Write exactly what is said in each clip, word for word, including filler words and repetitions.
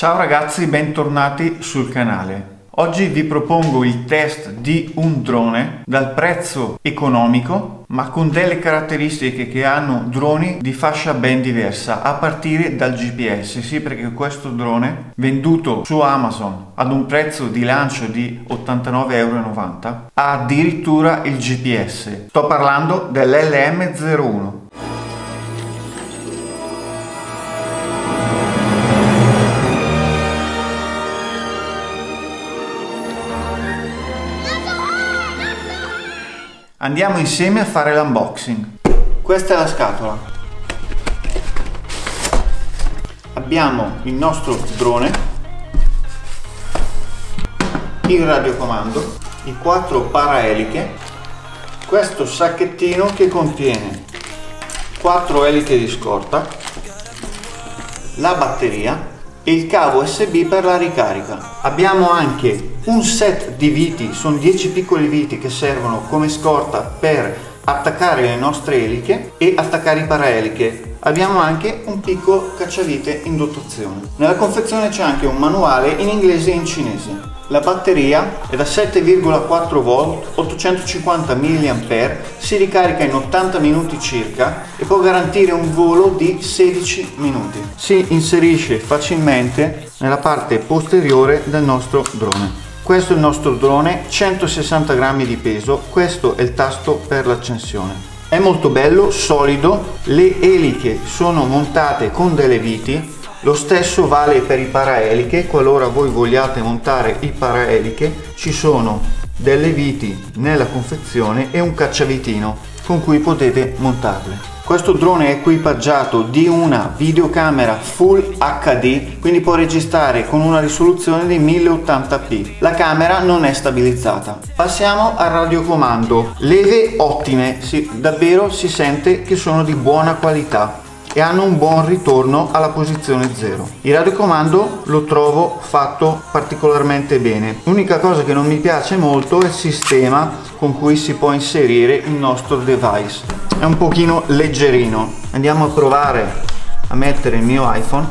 Ciao ragazzi, bentornati sul canale. Oggi vi propongo il test di un drone dal prezzo economico ma con delle caratteristiche che hanno droni di fascia ben diversa a partire dal G P S. Sì, perché questo drone venduto su Amazon ad un prezzo di lancio di ottantanove e novanta euro ha addirittura il G P S. Sto parlando dell'L M zero uno. Andiamo insieme a fare l'unboxing. Questa è la scatola. Abbiamo il nostro drone, il radiocomando, i quattro paraeliche, questo sacchettino che contiene quattro eliche di scorta, la batteria e il cavo U S B per la ricarica. Abbiamo anche un set di viti, sono dieci piccoli viti che servono come scorta per attaccare le nostre eliche e attaccare i paraeliche. Abbiamo anche un piccolo cacciavite in dotazione. Nella confezione c'è anche un manuale in inglese e in cinese. La batteria è da sette virgola quattro volt, ottocentocinquanta milliampere, si ricarica in ottanta minuti circa e può garantire un volo di sedici minuti. Si inserisce facilmente nella parte posteriore del nostro drone. Questo è il nostro drone, centosessanta grammi di peso, questo è il tasto per l'accensione. È molto bello, solido, le eliche sono montate con delle viti. Lo stesso vale per i paraeliche, qualora voi vogliate montare i paraeliche ci sono delle viti nella confezione e un cacciavitino con cui potete montarle. Questo drone è equipaggiato di una videocamera Full H D, quindi può registrare con una risoluzione di mille ottanta p. La camera non è stabilizzata. Passiamo al radiocomando. Leve ottime, si, davvero si sente che sono di buona qualità e hanno un buon ritorno alla posizione zero. Il radiocomando lo trovo fatto particolarmente bene. L'unica cosa che non mi piace molto è il sistema con cui si può inserire il nostro device. È un pochino leggerino. Andiamo a provare a mettere il mio iPhone.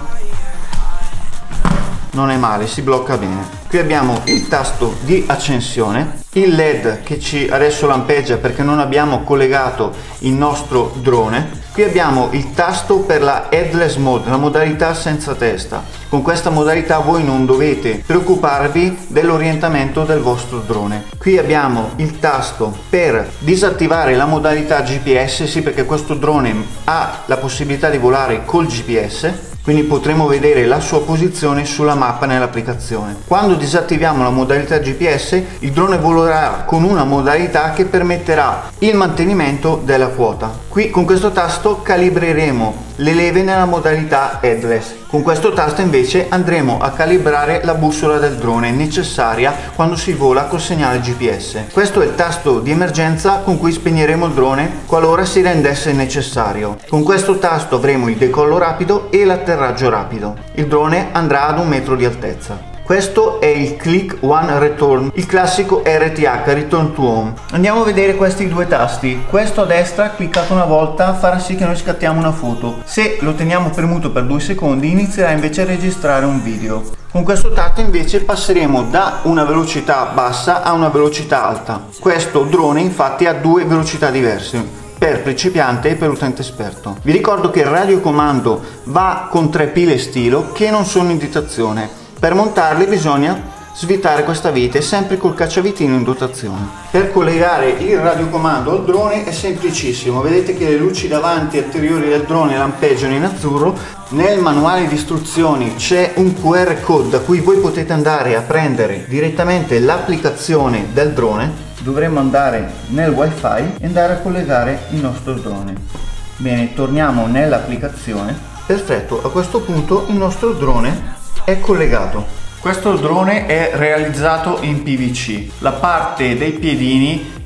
Non è male, si blocca bene. Qui abbiamo il tasto di accensione, il L E D che ci adesso lampeggia perché non abbiamo collegato il nostro drone. Qui abbiamo il tasto per la headless mode, la modalità senza testa. Con questa modalità voi non dovete preoccuparvi dell'orientamento del vostro drone. Qui abbiamo il tasto per disattivare la modalità G P S, sì, perché questo drone ha la possibilità di volare col G P S. Quindi potremo vedere la sua posizione sulla mappa nell'applicazione. Quando disattiviamo la modalità G P S, il drone volerà con una modalità che permetterà il mantenimento della quota. Qui con questo tasto calibreremo le leve nella modalità headless. Con questo tasto invece andremo a calibrare la bussola del drone necessaria quando si vola col segnale G P S. Questo è il tasto di emergenza con cui spegneremo il drone qualora si rendesse necessario. Con questo tasto avremo il decollo rapido e l'atterraggio rapido. Il drone andrà ad un metro di altezza. Questo è il Click One Return, il classico R T H, Return to Home. Andiamo a vedere questi due tasti. Questo a destra, cliccato una volta, farà sì che noi scattiamo una foto. Se lo teniamo premuto per due secondi, inizierà invece a registrare un video. Con questo tasto invece passeremo da una velocità bassa a una velocità alta. Questo drone infatti ha due velocità diverse, per principiante e per utente esperto. Vi ricordo che il radiocomando va con tre pile stilo che non sono in dotazione. Per montarli bisogna svitare questa vite sempre col cacciavitino in dotazione. Per collegare il radiocomando al drone è semplicissimo. Vedete che le luci davanti e anteriori del drone lampeggiano in azzurro. Nel manuale di istruzioni c'è un Q R code da cui voi potete andare a prendere direttamente l'applicazione del drone. Dovremmo andare nel wifi e andare a collegare il nostro drone. Bene, torniamo nell'applicazione. Perfetto, a questo punto il nostro drone è collegato. Questo drone è realizzato in P V C. La parte dei piedini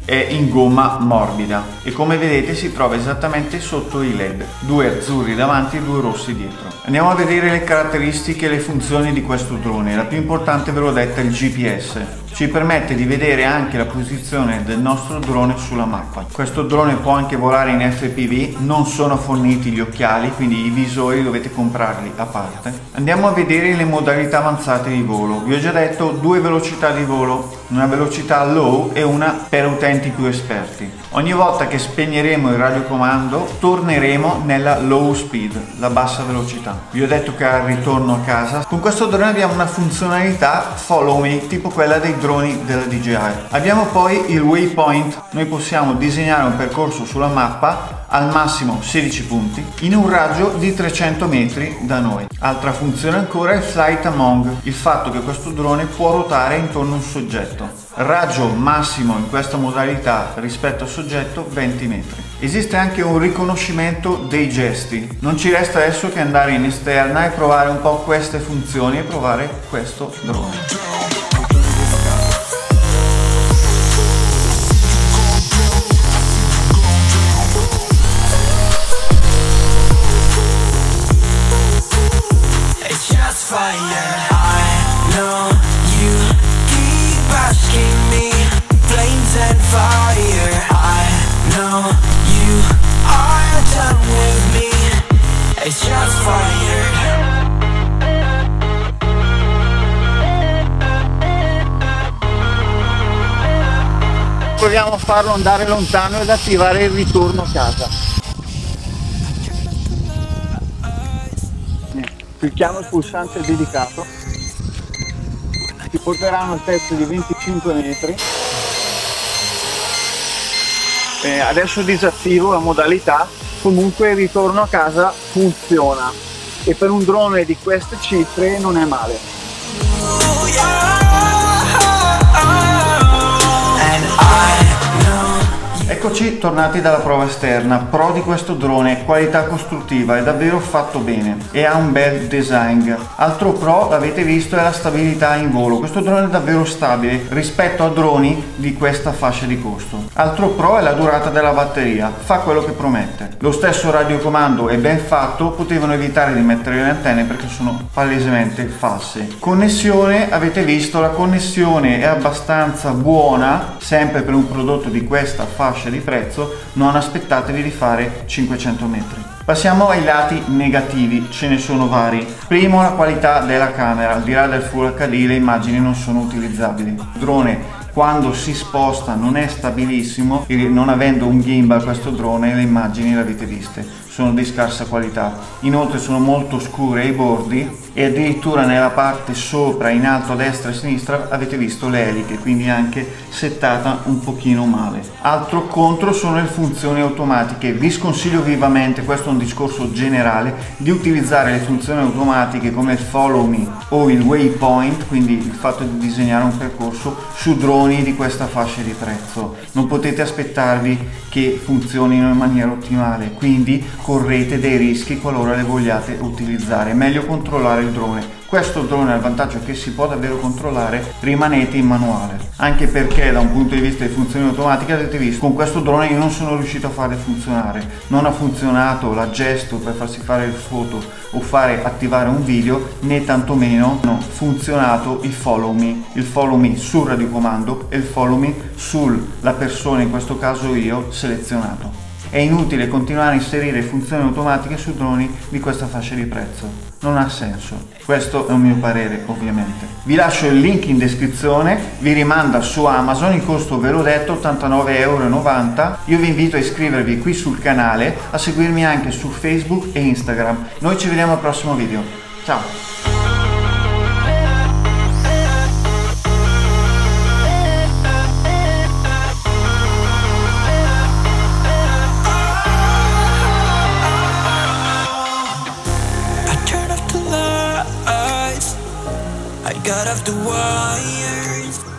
è in gomma morbida e come vedete si trova esattamente sotto i led, due azzurri davanti e due rossi dietro. Andiamo a vedere le caratteristiche e le funzioni di questo drone. La più importante ve l'ho detta, il G P S. Ci permette di vedere anche la posizione del nostro drone sulla mappa. Questo drone può anche volare in F P V, non sono forniti gli occhiali, quindi i visori dovete comprarli a parte. Andiamo a vedere le modalità avanzate di volo. Vi ho già detto due velocità di volo, una velocità low e una per utenti più esperti. Ogni volta che spegneremo il radiocomando torneremo nella low speed, la bassa velocità. Vi ho detto che al ritorno a casa con questo drone abbiamo una funzionalità follow me, tipo quella dei droni della D J I. Abbiamo poi il waypoint. Noi possiamo disegnare un percorso sulla mappa, al massimo sedici punti, in un raggio di trecento metri da noi. Altra funzione ancora è il flight among, il fatto che questo drone può ruotare intorno a un soggetto. Raggio massimo in questa modalità rispetto al soggetto venti metri. Esiste anche un riconoscimento dei gesti. Non ci resta adesso che andare in esterna e provare un po' queste funzioni e provare questo drone. Proviamo a farlo andare lontano ed attivare il ritorno a casa. Clicchiamo il pulsante dedicato, ci porterà a un'altezza di venticinque metri. E adesso disattivo la modalità, comunque il ritorno a casa funziona e per un drone di queste cifre non è male. Eccoci tornati dalla prova esterna. Pro di questo drone: qualità costruttiva, è davvero fatto bene e ha un bel design. Altro pro, l'avete visto, è la stabilità in volo. Questo drone è davvero stabile rispetto a droni di questa fascia di costo. Altro pro è la durata della batteria, fa quello che promette. Lo stesso radiocomando è ben fatto, potevano evitare di mettere le antenne perché sono palesemente false. Connessione, avete visto, la connessione è abbastanza buona, sempre per un prodotto di questa fascia di prezzo. Non aspettatevi di fare cinquecento metri. Passiamo ai lati negativi, ce ne sono vari. Primo, la qualità della camera. Al di là del Full H D le immagini non sono utilizzabili. Il drone quando si sposta non è stabilissimo, non avendo un gimbal questo drone le immagini le avete viste, sono di scarsa qualità. Inoltre sono molto scure ai bordi e addirittura nella parte sopra, in alto a destra e a sinistra avete visto le eliche, quindi anche settata un pochino male. Altro contro sono le funzioni automatiche. Vi sconsiglio vivamente, questo è un discorso generale, di utilizzare le funzioni automatiche come il follow me o il waypoint, quindi il fatto di disegnare un percorso, su droni di questa fascia di prezzo. Non potete aspettarvi che funzionino in maniera ottimale, quindi correte dei rischi qualora le vogliate utilizzare. È meglio controllare il drone. Questo drone ha il vantaggio che si può davvero controllare, rimanete in manuale, anche perché da un punto di vista di funzioni automatiche avete visto con questo drone io non sono riuscito a farle funzionare. Non ha funzionato la gesto per farsi fare il foto o fare attivare un video, né tantomeno non funzionato il follow me, il follow me sul radiocomando e il follow me sulla persona, in questo caso io, selezionato. È inutile continuare a inserire funzioni automatiche su droni di questa fascia di prezzo, non ha senso. Questo è un mio parere, ovviamente. Vi lascio il link in descrizione, vi rimanda su Amazon, il costo ve l'ho detto, ottantanove e novanta euro. Io vi invito a iscrivervi qui sul canale, a seguirmi anche su Facebook e Instagram. Noi ci vediamo al prossimo video, ciao! I got off the wires.